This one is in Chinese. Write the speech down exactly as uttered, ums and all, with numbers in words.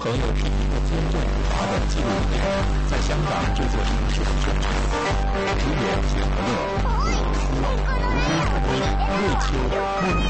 朋友是一个坚贞不拔的纪录片，在香港这座城市的宣传。主演简和乐、杜鲁夫、吴君如、瑞秋、孟